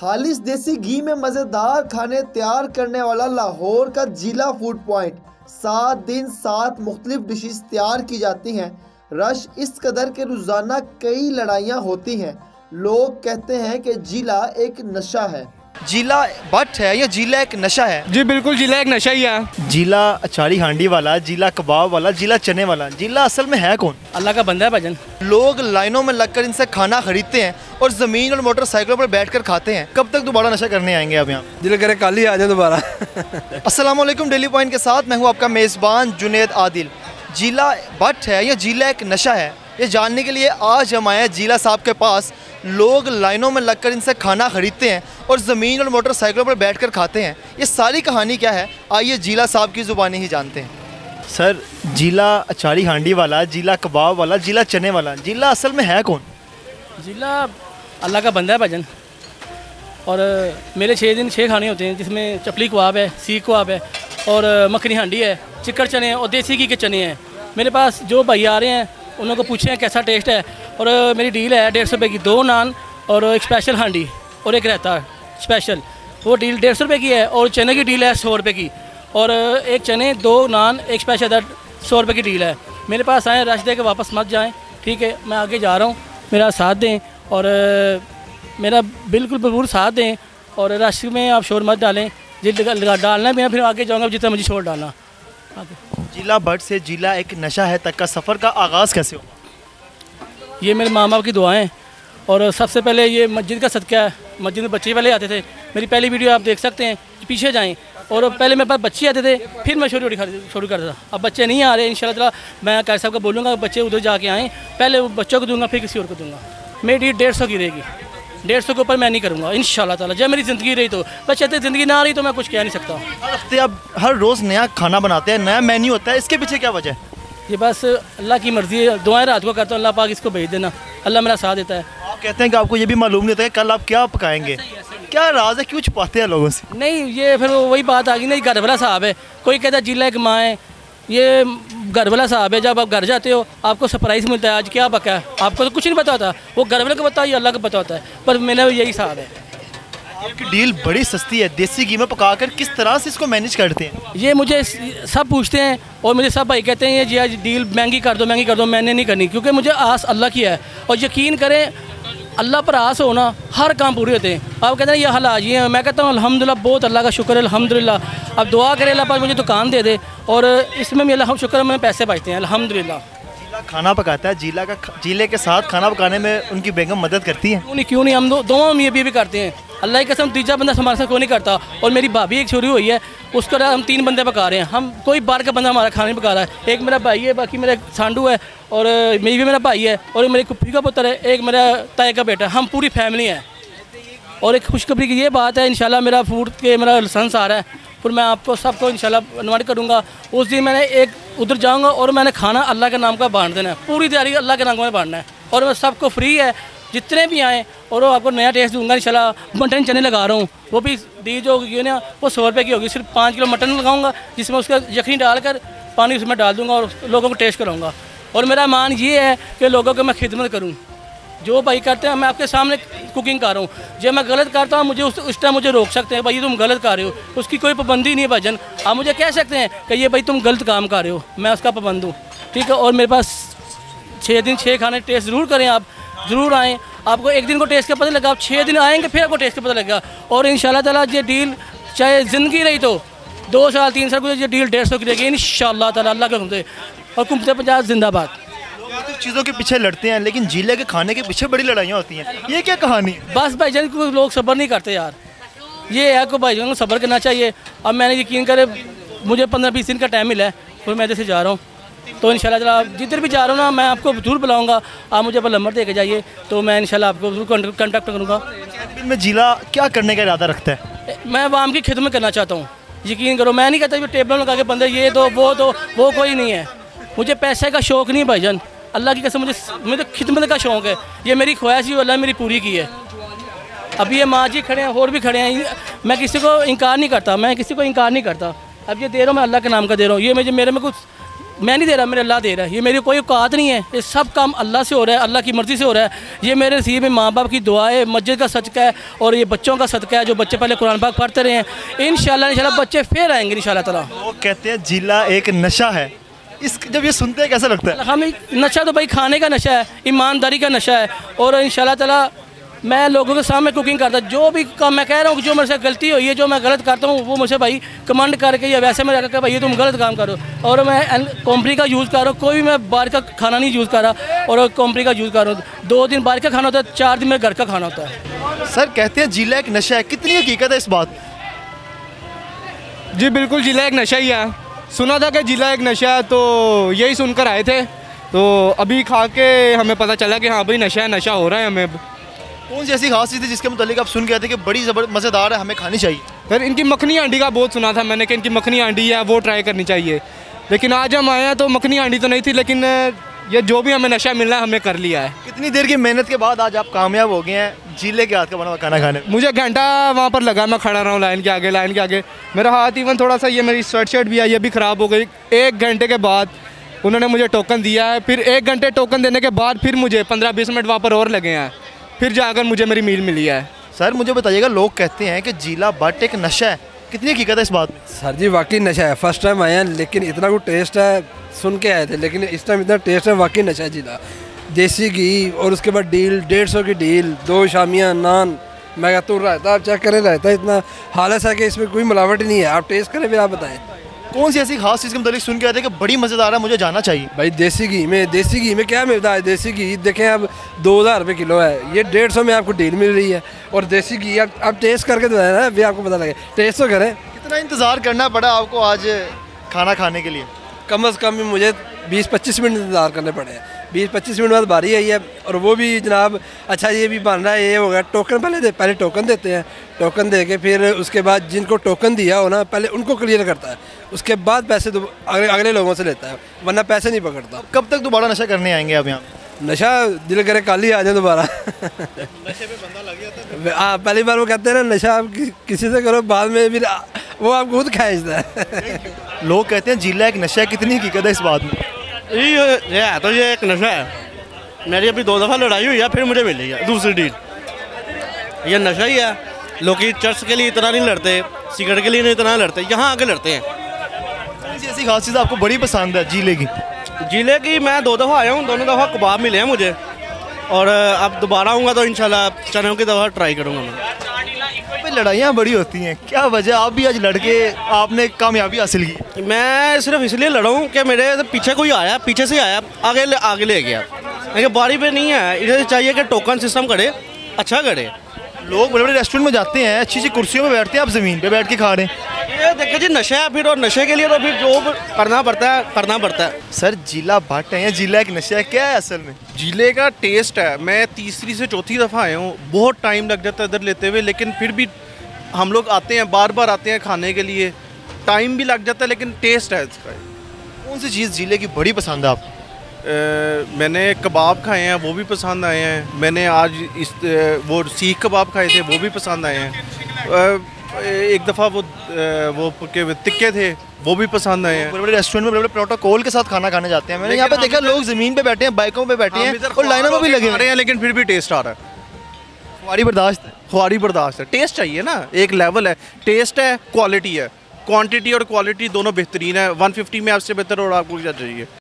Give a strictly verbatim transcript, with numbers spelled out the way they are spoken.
खालिश देसी घी में मज़ेदार खाने तैयार करने वाला लाहौर का जिला फूड पॉइंट। सात दिन सात मुख्तलिफ डिशेस तैयार की जाती हैं। रश इस कदर के रोज़ाना कई लड़ाइयाँ होती हैं। लोग कहते हैं कि जिला एक नशा है। जिला भट्ट है या जिला एक नशा है? जी बिल्कुल, जिला एक नशा ही है। जिला अचारी हांडी वाला, जिला कबाब वाला, जिला चने वाला, जिला असल में है कौन? अल्लाह का बंदा है भजन। लोग लाइनों में लगकर इनसे खाना खरीदते हैं और ज़मीन और मोटरसाइकिलों पर बैठकर खाते हैं। कब तक दोबारा नशा करने आएंगे आप यहाँ? जिला करे कल ही आ जाए दोबारा। अस्सलाम वालेकुम, डेली पॉइंट के साथ मैं हूँ आपका मेज़बान जुनेद आदिल। जिला भट्ट है या जिला एक नशा है, ये जानने के लिए आज हम आए हैं जिला साहब के पास। लोग लाइनों में लगकर इनसे खाना खरीदते हैं और ज़मीन और मोटरसाइकिलों पर बैठकर खाते हैं। ये सारी कहानी क्या है, आइए जिला साहब की ज़ुबानी ही जानते हैं। सर, जिला अचारी हांडी वाला, जिला कबाब वाला, जिला चने वाला, जिला असल में है कौन? जिला अल्लाह का बंदा है भजन। और मेरे छः दिन छः खाने होते हैं, जिसमें चपली कबाब है, सीख कबाब है और मखनी हांडी है, चिकन चने हैं और देसी घी के चने हैं। मेरे पास जो भाई आ रहे हैं उन को पूछे हैं कैसा टेस्ट है। और मेरी डील है डेढ़ सौ रुपये की दो नान और एक स्पेशल हांडी और एक रहता स्पेशल। वो डील डेढ़ सौ रुपये की है। और चने की डील है सौ रुपये की। और एक चने दो नान एक स्पेशल सौ रुपये की डील है। मेरे पास आएँ, रश दे के वापस मत जाएँ, ठीक है? मैं आगे जा रहा हूँ, मेरा साथ दें और मेरा बिल्कुल भरपूर साथ दें। और रश में आप शोर मत डालें, जितना डालना भी है फिर आगे जाऊँगा जितना मुझे शोर डालना। जिला भट्ट से जिला एक नशा है तक का सफ़र का आगाज़ कैसे हुआ? ये मेरे माँ बाप की दुआएं। और सबसे पहले ये मस्जिद का सदका है। मस्जिद में बच्चे पहले आते थे। मेरी पहली वीडियो आप देख सकते हैं, पीछे जाएं। और पहले मेरे पास बच्चे आते थे, फिर मैं शुरू शुरू करता था। अब बच्चे नहीं आ रहे, इंशाल्लाह मैं कैर साहब का बोलूँगा बच्चे उधर जाके आएँ। पहले वो बच्चों को दूँगा, फिर किसी और को दूँगा। मेरी डेढ़ सौ की रहेगी, डेढ़ सौ के ऊपर मैं नहीं करूँगा इंशाल्लाह ताला। जब मेरी ज़िंदगी रही तो, बस कहते ज़िंदगी ना रही तो मैं कुछ कह नहीं सकता। हर हफ्ते आप हर रोज़ नया खाना बनाते हैं, नया मेन्यू होता है, इसके पीछे क्या वजह है? ये बस अल्लाह की मर्ज़ी है। दुआएं रात को करता हूँ, अल्लाह पाक इसको भेज देना, अल्लाह मेरा साथ देता है। आप कहते हैं कि आपको ये भी मालूम नहीं होता है कल आप क्या पकाएंगे, क्या राज है, क्यों छुपाते हैं लोगों से? नहीं, ये फिर वही बात आ गई ना, घर वाला साहब है। कोई कहता है जिला एक माँ है, ये घर वाला साहब है। जब आप घर जाते हो आपको सरप्राइज़ मिलता है, आज क्या पका है, आपको तो कुछ नहीं पता होता। वो घर वाले को पता है, ये अल्लाह को पता होता है। पर मेरा यही साहब है। आपकी डील बड़ी सस्ती है, देसी घी में पकाकर किस तरह से इसको मैनेज करते हैं? ये मुझे सब पूछते हैं और मुझे सब भाई कहते हैं ये जी आज डील महंगी कर दो, महंगी कर दो। मैंने नहीं करनी, क्योंकि मुझे आस अल्लाह की है। और यकीन करें, अल्लाह पर आस हो ना, हर काम पूरे होते हैं। आप कहते हैं ये हाल आज हैं, मैं कहता हूँ अल्हम्दुलिल्लाह, बहुत अल्लाह का शुक्र है, अल्हम्दुलिल्लाह। अब दुआ करें अल्लाह पाक मुझे दुकान दे दे और इसमें भी अल्लाह शुक्र में पैसे बचते हैं, अल्हम्दुलिल्लाह। जिला खाना पकाता है, जिला का जिले के साथ खाना पकाने में उनकी बेगम मदद करती है? क्यों नहीं, क्यों नहीं, हम दो दोनों हम ये भी, भी करते हैं। अल्लाह की कसम, तीसरा बंदा हमारे साथ कोई नहीं करता। और मेरी भाभी एक छोरी हुई है, उसको हम तीन बंदे पका रहे हैं। हम कोई बाहर का बंदा हमारा खाना नहीं पका रहा है। एक मेरा भाई है, बाकी मेरा सांडू है और मेरी भी मेरा भाई है और मेरी कुप्पी का पुत्र है, एक मेरा ताए का बेटा है। हम पूरी फैमिली है। और एक खुशखबरी की ये बात है, इंशाल्लाह मेरा फूड के मेरा लाइसेंस आ रहा है, फिर मैं आपको सबको इंशाल्लाह इन्वाइट करूँगा। उस दिन मैंने एक उधर जाऊँगा और मैंने खाना अल्लाह के नाम का बांट देना है। पूरी तैयारी अल्लाह के नाम का बांटना है। और मैं सबको फ्री है, जितने भी आएँ, और वो आपको नया टेस्ट दूंगा इंशाल्लाह। मटन चने लगा रहा हूँ, वो भी डी जो होगी ना, वो सौ रुपये की होगी। सिर्फ पाँच किलो मटन लगाऊंगा, जिसमें उसका यखनी डालकर पानी उसमें डाल दूंगा और लोगों को टेस्ट कराऊंगा। और मेरा मान ये है कि लोगों को मैं खिदमत करूँ। जो भाई करते हैं, मैं आपके सामने कुकिंग कर रहा हूँ। जब मैं गलत करता हूँ, मुझे उस उस टाइम मुझे रोक सकते हैं, भाई तुम गलत कर रहे हो। उसकी कोई पाबंदी नहीं है भजन। आप मुझे कह सकते हैं कि ये भाई तुम गलत काम कर रहे हो, मैं उसका पाबंद हूँ, ठीक है? और मेरे पास छः दिन छः खाने टेस्ट ज़रूर करें, आप ज़रूर आएँ। आपको एक दिन को टेस्ट का पता लगा, आप छः दिन आएंगे फिर आपको टेस्ट का पता लगेगा। और इंशाल्लाह ताला ये डील चाहे ज़िंदगी रही तो दो साल तीन साल को ये डील डेढ़ सौ की रहेगी इंशाल्लाह ताला, अल्लाह के हुक्म से। और कुम्पते पंजाब जिंदाबाद। कुछ चीज़ों के पीछे लड़ते हैं, लेकिन जिले के खाने के पीछे बड़ी लड़ाइयाँ होती हैं, ये क्या कहानी? बस भाईजान को लोग सब्र नहीं करते यार, ये है को भाईजान को सब्र करना चाहिए। अब मैंने यकीन करे, मुझे पंद्रह बीस दिन का टाइम मिला है, फिर मैं इधर से जा रहा हूँ। तो इंशाल्लाह जिधर भी जा रहा हूँ ना, मैं आपको जरूर बुलाऊंगा। आप मुझे पर नंबर दे के जाइए, तो मैं इंशाल्लाह आपको जरूर कॉन्टैक्ट करूँगा। में जिला क्या करने का इरादा रखता है? मैं आवाम की खिदमत करना चाहता हूँ। यकीन करो, मैं नहीं कहता कि टेबल लगा के बंदे ये तो वो तो वो कोई नहीं है। मुझे पैसे का शौक़ नहीं भाईजान, अल्लाह की कसम, मुझे मुझे खिदमत का शौक़ है। ये मेरी ख्वाहिश ही अल्लाह मेरी पूरी की है। अभी ये माँ जी खड़े हैं और भी खड़े हैं, मैं किसी को इनकार नहीं करता, मैं किसी को इनकार नहीं करता। अब ये दे रहा हूँ, मैं अल्लाह के नाम का दे रहा हूँ। ये मुझे मेरे में कुछ मैं नहीं दे रहा, मेरे अल्लाह दे रहा है। ये मेरी कोई औकात नहीं है, ये सब काम अल्लाह से हो रहा है, अल्लाह की मर्ज़ी से हो रहा है। ये मेरे नसीब में माँ बाप की दुआ है, मस्जिद का सदका है और ये बच्चों का सदका है जो बच्चे पहले कुरान पाक पढ़ते रहे हैं। इंशाल्लाह इंशाल्लाह बच्चे फिर आएंगे इंशाल्लाह ताला। वो कहते हैं जिला एक नशा है, इस जब ये सुनते हैं कैसा लगता है? हम नशा तो भाई खाने का नशा है, ईमानदारी का नशा है और इंशाल्लाह ताला मैं लोगों के सामने कुकिंग करता, जो भी काम मैं कह रहा हूँ, जो मेरे से गलती हुई है, जो मैं गलत करता हूँ, वो मुझे भाई कमांड करके या वैसे में जाकर भाई ये तुम गलत काम करो। और मैं कंपनी का यूज़ कर रहा हूँ, कोई भी मैं बाहर का खाना नहीं यूज़ कर रहा और कंपनी का यूज़ कर रहा हूँ। दो दिन बाहर का खाना होता है, चार दिन मेरे घर का खाना होता है। सर कहते हैं जिला एक नशा है, कितनी हकीकत है इस बात? जी बिल्कुल, जिला एक नशा ही है। सुना था कि जिला एक नशा है, तो यही सुनकर आए थे, तो अभी खा के हमें पता चला कि हाँ भाई नशा है, नशा हो रहा है हमें। कौन सी ऐसी खास चीज़ थी जिसके मुतालिक आप सुन के आए थे कि बड़ी ज़बर मज़ेदार है, हमें खानी चाहिए? फिर इनकी मखनी हांडी का बहुत सुना था मैंने कि इनकी मखनी हांडी है वो ट्राई करनी चाहिए, लेकिन आज हम आए हैं तो मखनी हांडी तो नहीं थी, लेकिन ये जो भी हमें नशा मिलना है हमने कर लिया है। कितनी देर की मेहनत के बाद आज आप कामयाब हो गए हैं जिले के हाथ का बना हुआ खाना खाने? मुझे घंटा वहाँ पर लगा, मैं खड़ा रहा हूँ लाइन के आगे लाइन के आगे मेरा हाथ इवन थोड़ा सा, ये मेरी स्वेट शर्ट भी है ये भी ख़राब हो गई। एक घंटे के बाद उन्होंने मुझे टोकन दिया है, फिर एक घंटे टोकन देने के बाद फिर मुझे पंद्रह बीस मिनट वहाँ पर और लगे हैं, फिर जाकर मुझे मेरी मील मिली है। सर मुझे बताइएगा, लोग कहते हैं कि जिला बट एक नशा है, कितनी हकीकत है इस बात में? सर जी वाकई नशा है, फर्स्ट टाइम आए हैं लेकिन इतना कुछ टेस्ट है, सुन के आए थे लेकिन इस टाइम इतना टेस्ट है, वाकई नशा है जिला। देसी घी और उसके बाद डील डेढ़ सौ की डील, दो शामियाँ नान, मैं कहता हूँ रहता, आप चेक करें रहता इतना हालत है कि इसमें कोई मिलावट ही नहीं है। आप टेस्ट करें फिर आप बताएं कौन सी ऐसी खास चीज़ के मुताबिक सुन के आते हैं कि बड़ी मज़ेदार है, मुझे जाना चाहिए? भाई देसी घी में देसी घी में क्या मिलता है? देसी घी देखें अब दो हज़ार रुपये किलो है, ये डेढ़ सौ में आपको डील मिल रही है। और देसी घी आप आप टेस्ट करके तो है ना, अभी आपको पता लगे, टेस्ट तो करें। कितना इंतज़ार करना पड़ा आपको आज खाना खाने के लिए? कम अज़ कम मुझे बीस पच्चीस मिनट इंतज़ार करने पड़े हैं। बीस पच्चीस मिनट बाद बारी आई है और वो भी जनाब अच्छा ये भी बन रहा है, ये हो गया टोकन पहले दे पहले टोकन देते हैं, टोकन दे के फिर उसके बाद जिनको टोकन दिया हो ना पहले उनको क्लियर करता है, उसके बाद पैसे अगले अगले लोगों से लेता है, वरना पैसे नहीं पकड़ता। कब तक दोबारा नशा करने आएंगे आप यहाँ? नशा दिल करे कल ही आ जाए दोबारा। नशे पे बंदा लग जाता है। हाँ पहली बार वो कहते हैं ना नशा आप कि, किसी से करो, बाद में फिर वो आपको खुद खींचता है। लोग कहते हैं जिला एक नशा है, कितनी हकीकत है इस बात में? ये है तो ये एक नशा है, मेरी अभी दो दफ़ा लड़ाई हुई है फिर मुझे मिली है दूसरी डील। ये नशा ही है, लोग चर्च के लिए इतना नहीं लड़ते, सिगरेट के लिए नहीं इतना लड़ते, यहाँ आके लड़ते हैं। कौन सी ऐसी खास चीज़ आपको बड़ी पसंद है जिले की? जिले की मैं दो दफ़ा आया हूँ, दोनों दफ़ा कबाब मिले हैं मुझे, और अब दोबारा आऊँगा तो इंशाल्लाह चनों की दफ़ा ट्राई करूँगा मैं। लड़ाइयाँ बड़ी होती हैं, क्या वजह आप भी आज लड़के आपने कामयाबी हासिल की? मैं सिर्फ इसलिए लड़ा हूँ कि मेरे पीछे कोई आया, पीछे से आया, आगे ले, आगे ले गया, लेकिन बारी पे नहीं है। इसे चाहिए कि टोकन सिस्टम करे, अच्छा करे। लोग बड़े बड़े रेस्टोरेंट में जाते हैं, अच्छी अच्छी कुर्सियों में बैठते हैं, आप ज़मीन पे बैठ के खा रहे हैं। ये देखिए जी नशा है फिर, और नशे के लिए तो फिर जो करना पड़ता है करना पड़ता है। सर जिला भट्ट है या जिला एक नशा है, क्या है असल में? जिले का टेस्ट है। मैं तीसरी से चौथी दफ़ा आया हूँ, बहुत टाइम लग जाता है इधर लेते हुए, लेकिन फिर भी हम लोग आते हैं, बार बार आते हैं खाने के लिए, टाइम भी लग जाता है लेकिन टेस्ट है इसका। कौन सी चीज़ जिले की बड़ी पसंद है आपको? मैंने कबाब खाए हैं वो भी पसंद आए हैं, मैंने आज इस वो सीख कबाब खाए थे वो भी पसंद आए हैं, एक दफ़ा वो वो के तिक्के थे वो भी पसंद आए हैं। बड़े बड़े रेस्टोरेंट में बड़े बड़े प्रोटोकॉल के साथ खाना खाने जाते हैं, मैंने यहाँ पे देखा लोग ज़मीन पे बैठे हैं, बाइकों पे बैठे हैं और लाइनों में भी लगे रहे हैं, लेकिन फिर भी टेस्ट आ रहा है। ख्वारी बर्दाश्त है, ख्वारी बर्दाश्त है। टेस्ट चाहिए ना, एक लेवल है, टेस्ट है, क्वालिटी है, क्वांटिटी और क्वालिटी दोनों बेहतरीन है। वन फिफ्टी में आपसे बेहतर और आपको क्या चाहिए?